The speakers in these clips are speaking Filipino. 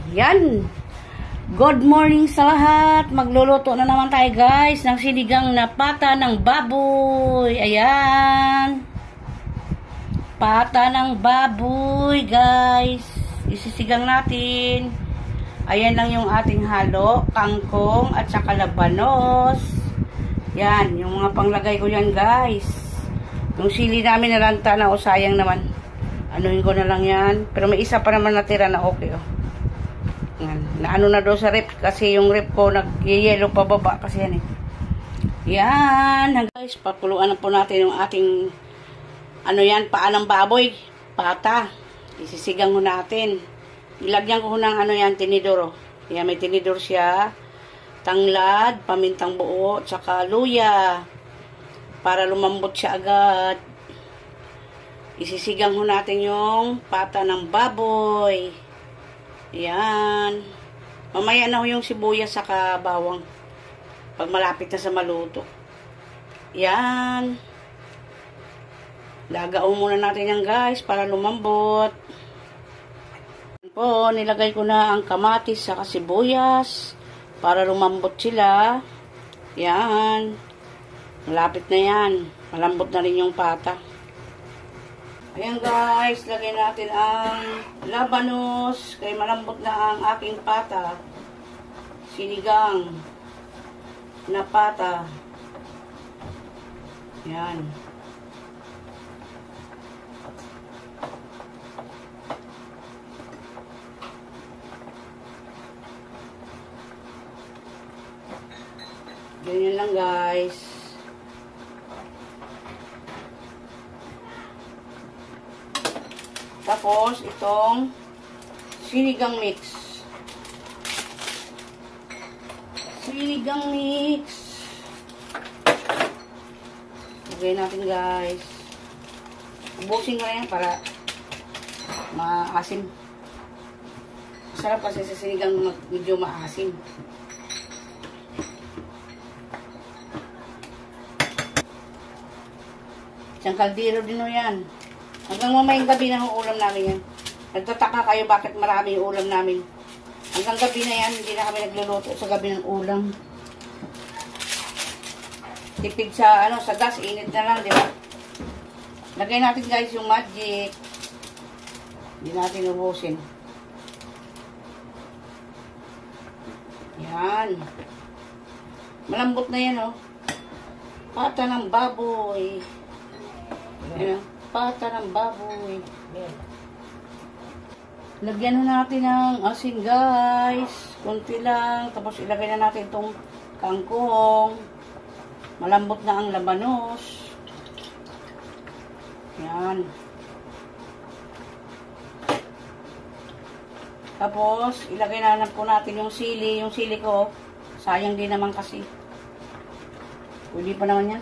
Yan. Good morning sa lahat. Magluluto na naman tayo guys ng sinigang na pata ng baboy. Ayan. Pata ng baboy guys. Isisigang natin. Ayan lang yung ating halo. Kangkong at saka labanos. Yan. Yung mga panglagay ko yan guys. Yung sili namin nalanta na o sayang naman. Anuhin ko na lang yan. Pero may isa pa naman natira na okay oh. Yan. Naano na daw sa rep kasi yung rep ko nag-yellow pa baba kasi yan eh. Yan. Guys, pakuluan na po natin yung ating ano yan, paa ng baboy. Pata. Isisigang ko natin. Ilagyan ko ng ano yan, tinidor. Yan, may tinidor siya. Tanglad, pamintang buo, tsaka luya. Para lumambot siya agad. Isisigang ko natin yung pata ng baboy. Yan. Mamaya na ho yung sibuyas saka bawang. Pag malapit na sa maluto. Yan. Lagaon muna natin yan guys para lumambot. Po, nilagay ko na ang kamatis saka sibuyas para lumambot sila. Yan. Malapit na yan. Malambot na rin yung pata. Ayan guys, lagay natin ang labanos. Kaya malambot na ang aking pata. Sinigang na pata. Ayan. Ganyan lang guys. Tapos, itong sinigang mix. Sinigang mix. Lagay natin guys. Ubusin ko na yan para maasim. Masarap kasi sa sinigang medyo maasim. Isang kaldero din o yan. Hanggang mamayang gabi na yung ulam namin yan. Nagtataka kayo bakit marami yung ulam namin. Hanggang gabi na yan, hindi na kami nagluluto sa gabi ng ulam. Tipid sa, sa gas, init na lang, di ba? Lagay natin guys yung magic. Hindi natin ubusin. Yan. Malambot na yan, oh. Pata ng baboy. Yan, pata ng baboy. Lagyan na natin ng asin guys. Kunti lang. Tapos ilagay na natin itong kangkong. Malambot na ang labanos. Yan. Tapos ilagay na po natin yung sili. Yung sili ko, sayang din naman kasi. Pwede pa naman yan.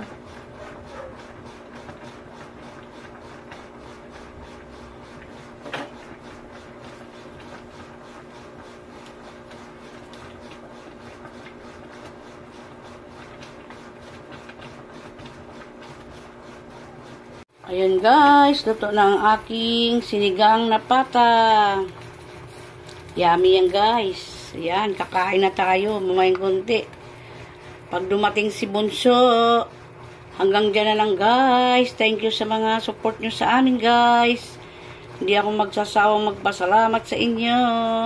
Ayan guys, luto na ang aking sinigang na pata. Yummy yan guys. Ayan, kakain na tayo. Mamayang kunti. Pag dumating si Bunso, hanggang dyan na lang guys. Thank you sa mga support nyo sa amin guys. Hindi ako magsasawang magpasalamat sa inyo.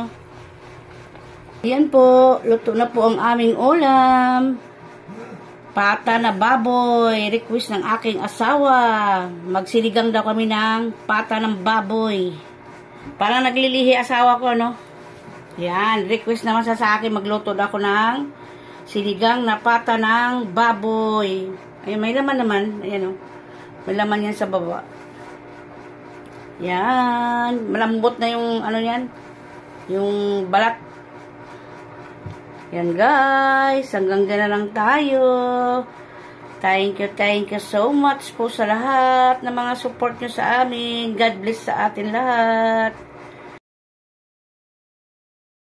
Ayan po, luto na po ang aming ulam. Pata na baboy, request ng aking asawa. Magsinigang daw kami ng pata ng baboy. Parang naglilihi asawa ko, no? Yan, request naman sa akin. Magluto daw ako ng sinigang na pata ng baboy. Ayun, may laman naman. Ayan, oh. May laman yan sa baba. Yan. Malambot na yung, yan? Yung balat. Yan guys, hanggang dyan na lang tayo. Thank you so much po sa lahat ng mga support nyo sa amin. God bless sa atin lahat.